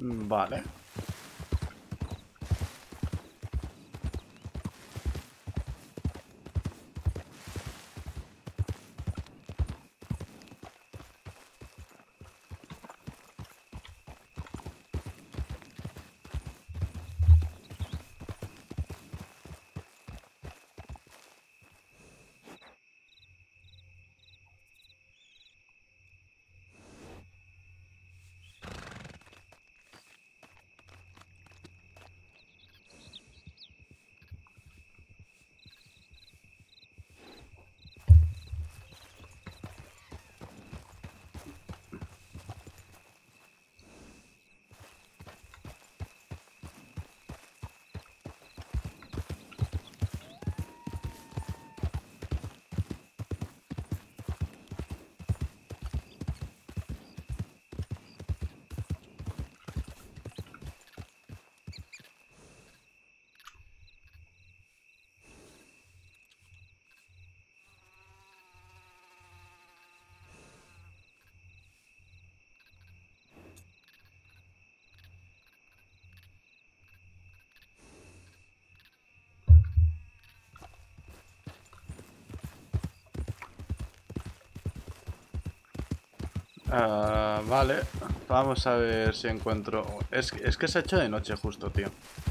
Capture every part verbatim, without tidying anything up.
Vale. Uh, vale, vamos a ver si encuentro... Es, es que se ha hecho de noche justo, tío.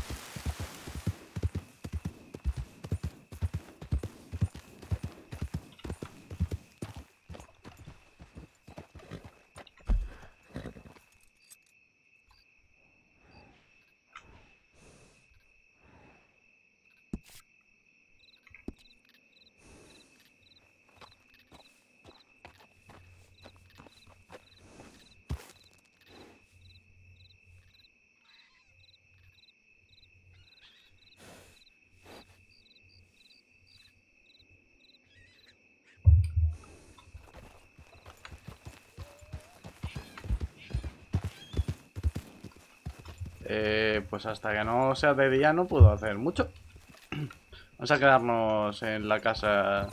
Eh, pues hasta que no sea de día no puedo hacer mucho. Vamos a quedarnos en la casa.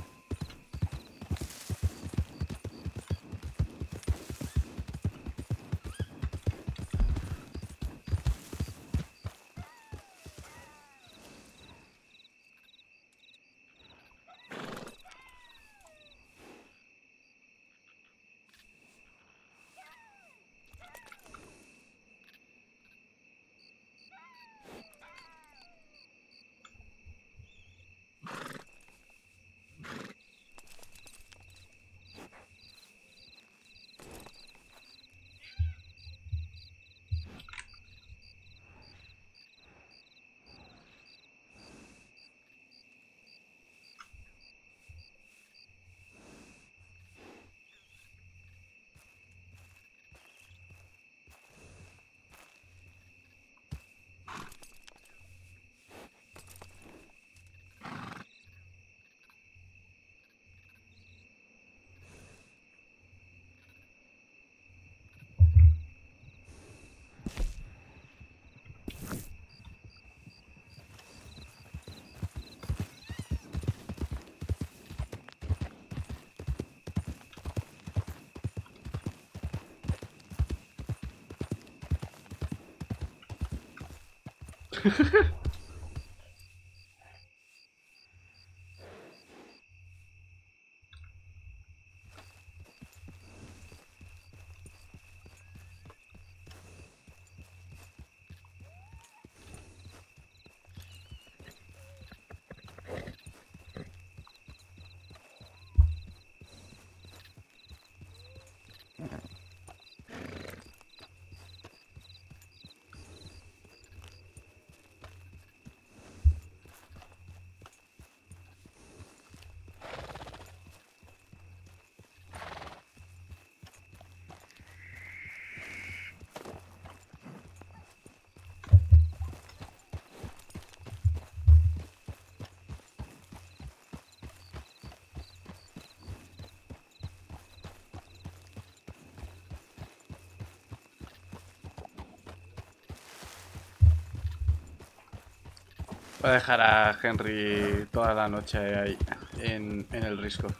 Voy a dejar a Henry toda la noche ahí en, en el risco.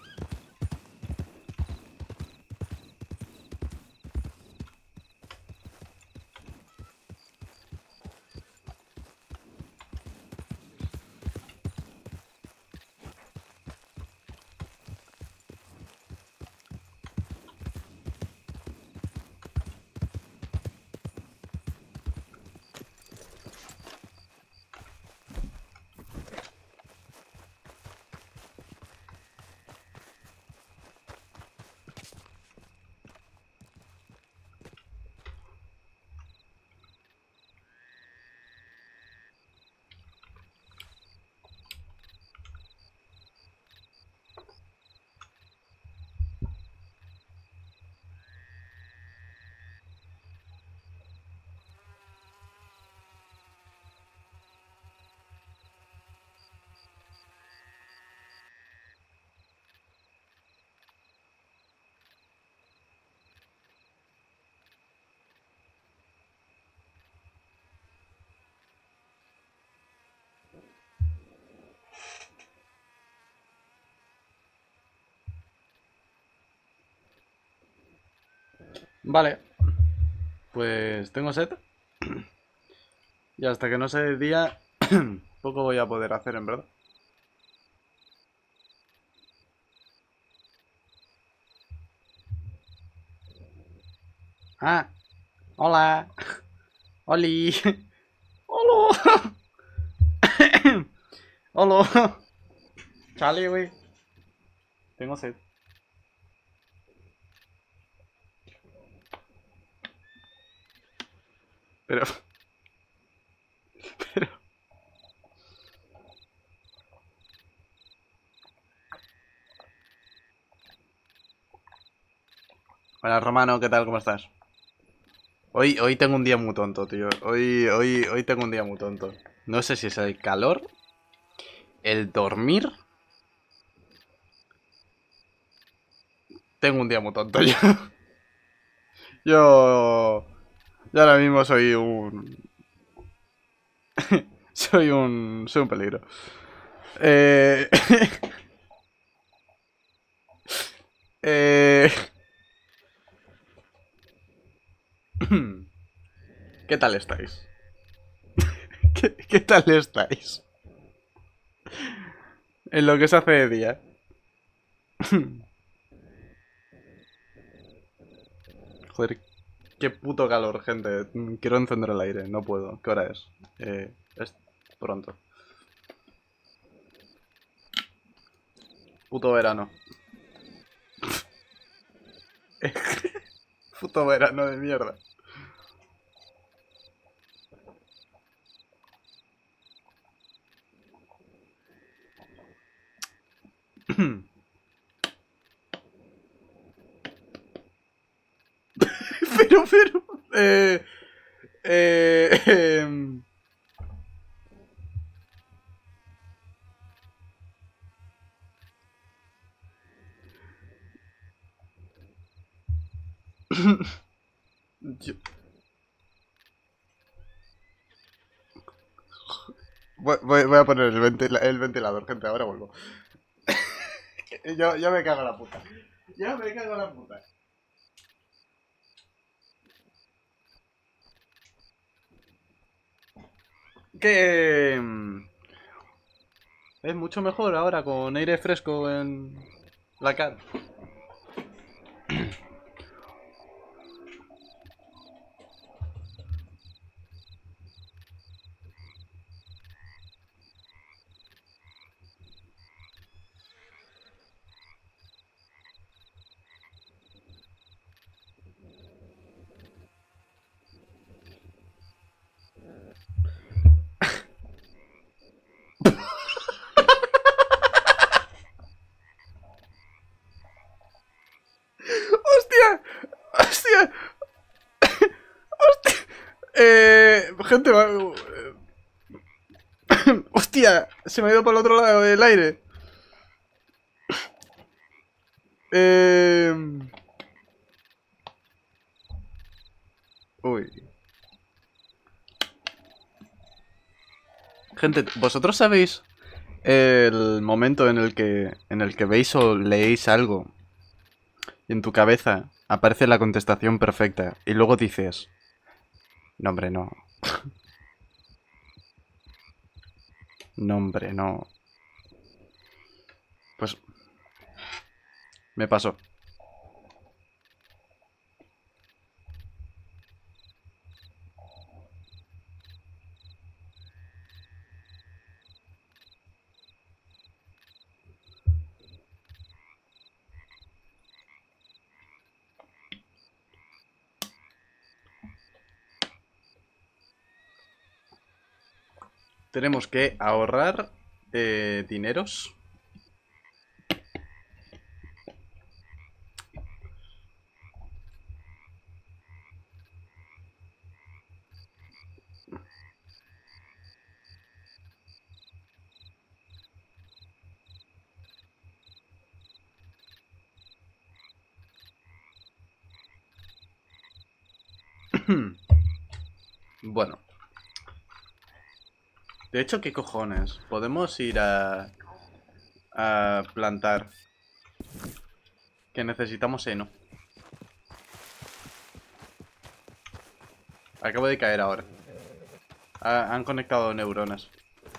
Vale. Pues tengo sed. Y hasta que no se dé día, poco voy a poder hacer, en verdad. Ah, hola. Oli. Hola. Hola. Chale, güey. Tengo sed. Pero... Pero... Hola, Romano, ¿qué tal? ¿Cómo estás? Hoy, hoy tengo un día muy tonto, tío. Hoy, hoy, hoy tengo un día muy tonto. No sé si es el calor, el dormir. Tengo un día muy tonto yo. Yo... Yo ahora mismo soy un... soy un... Soy un peligro. Eh... eh... ¿Qué tal estáis? ¿Qué, qué tal estáis? En lo que se hace de día. Joder, qué puto calor, gente. Quiero encender el aire, no puedo. ¿Qué hora es? Eh, es pronto. Puto verano. Puto verano de mierda. Pero, pero... Eh... Eh... em, yo- Voy, voy- voy a poner el, ventila- el ventilador, gente, ahora vuelvo. Yo, yo me cago en la puta. Yo me cago en la puta. Que... em, Es mucho mejor ahora con aire fresco en la cara. ¡Hostia! ¡Hostia! ¡Hostia! Eh... Gente, va... ¡Hostia! Se me ha ido por el otro lado del aire. Eh... Uy. Gente, ¿vosotros sabéis el momento en el que en el que veis o leéis algo y en tu cabeza aparece la contestación perfecta y luego dices, no hombre, no, no hombre, no? Pues me pasó. Tenemos que ahorrar eh, dineros. Bueno, de hecho, ¿qué cojones? Podemos ir a, a plantar. Que necesitamos heno. Acabo de caer ahora. Ha- han conectado neuronas.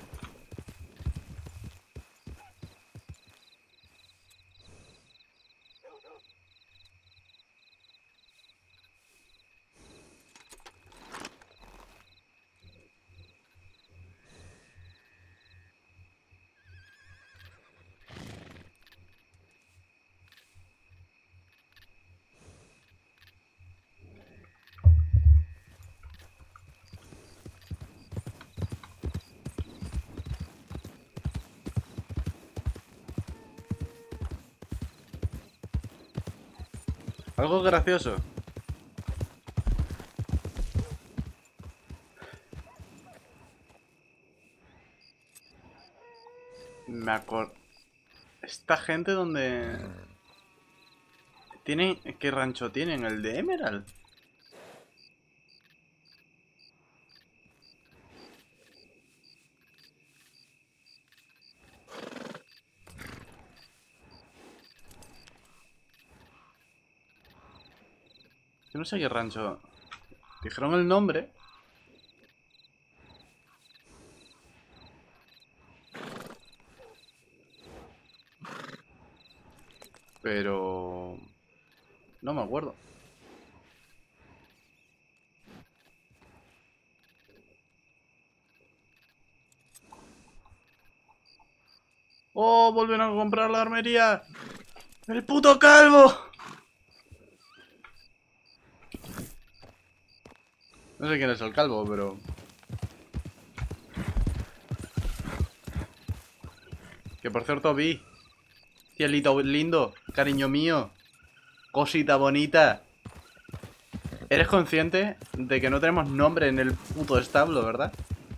Algo gracioso. Me acuerdo. Esta gente donde... ¿Tienen... ¿Qué rancho tienen? ¿El de Emerald? Yo no sé qué rancho. Dijeron el nombre. Pero... no me acuerdo. ¡Oh! ¡Vuelven a comprar la armería! ¡El puto calvo! No sé quién es el calvo, pero... Que por cierto vi. Cielito lindo, cariño mío. Cosita bonita. ¿Eres consciente de que no tenemos nombre en el puto establo, verdad?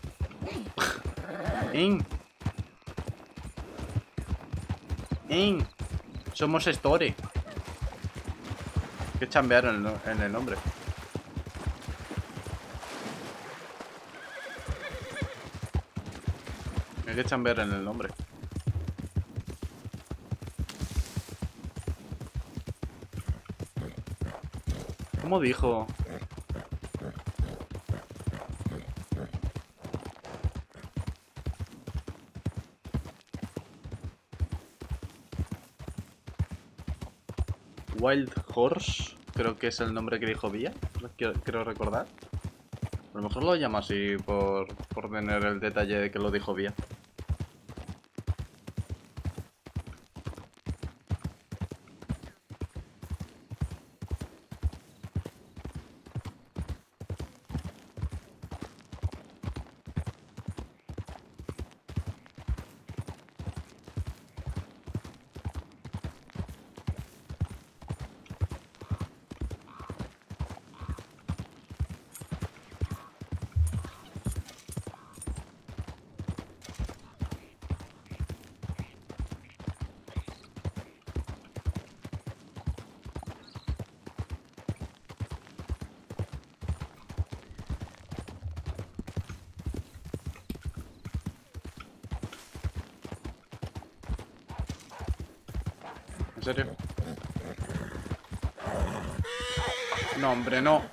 In. In. Somos Story. Hay que chambear en el, no- en el nombre. Hay que chambear en el nombre. ¿Cómo dijo? Wild Horse, creo que es el nombre que dijo Vía. Quiero, creo recordar. A lo mejor lo llama así por, por tener el detalle de que lo dijo Vía. ¿En serio? No, hombre, no.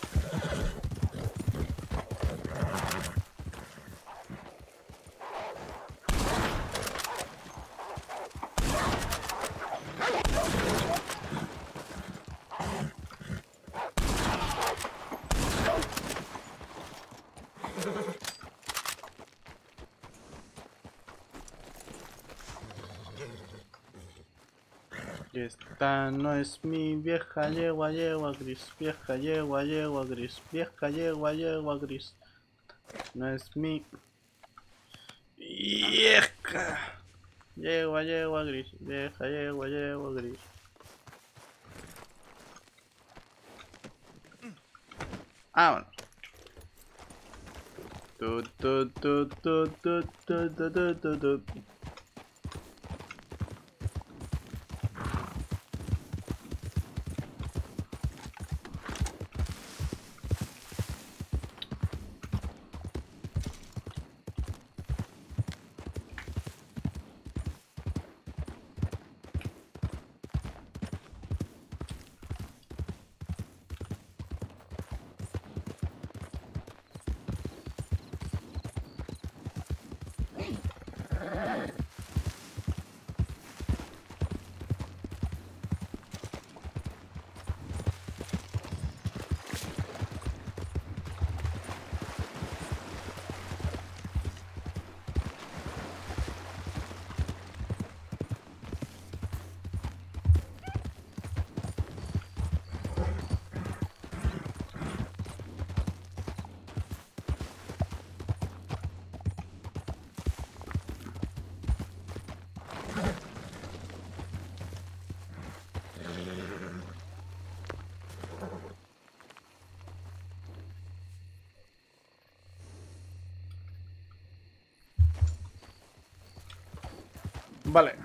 Esta no es mi vieja yegua, yegua gris. Vieja yegua, yegua gris. Vieja yegua, yegua gris. No es mi vieja yegua, yegua gris. Vieja yegua, yegua gris. Ah, bueno. Tu, tu, tu, tu, tu, tu, tu, tu, tu, tu. Vale.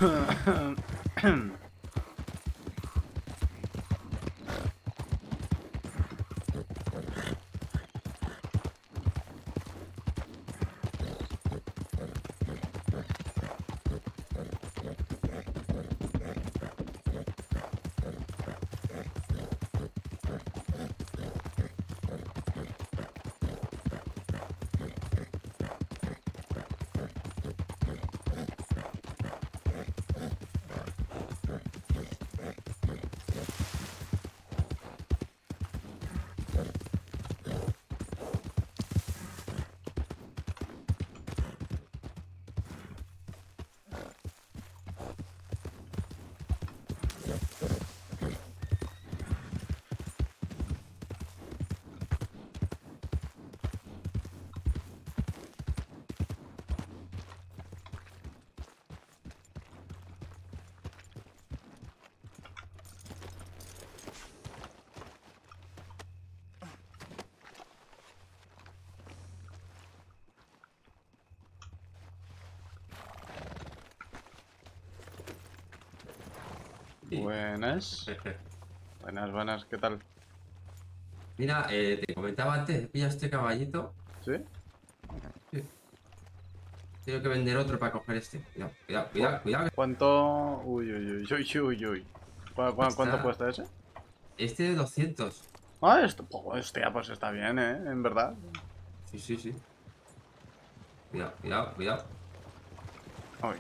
Buenas. Buenas, buenas, ¿qué tal? Mira, eh, te comentaba antes, pilla este caballito. ¿Sí? Sí. Tengo que vender otro para coger este. Cuidado, cuidado, ¿Cu- cuidado, cuidado. ¿Cuánto? Uy, uy, uy, uy, uy, uy. ¿Cu- cu- ¿Cuánto Está. cuesta ese? Este de doscientos. Ah, esto, oh, hostia, pues está bien, ¿eh? En verdad. Sí, sí, sí. Cuidado, cuidado, cuidado. Uy.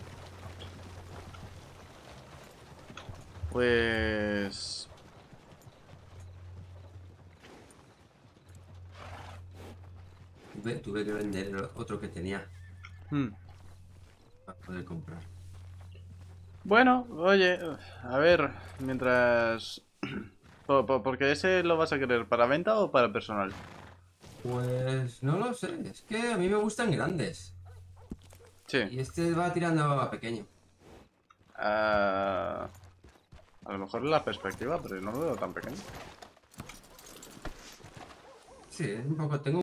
Pues... Tuve, tuve que vender el otro que tenía hmm. para poder comprar. Bueno, oye, a ver, mientras... Po- po- Porque ese lo vas a querer para venta o para personal. Pues no lo sé, es que a mí me gustan grandes. Sí. Y este va tirando a pequeño. Ah, a lo mejor es la perspectiva, pero no lo veo tan pequeño. Sí, es un poco. Tengo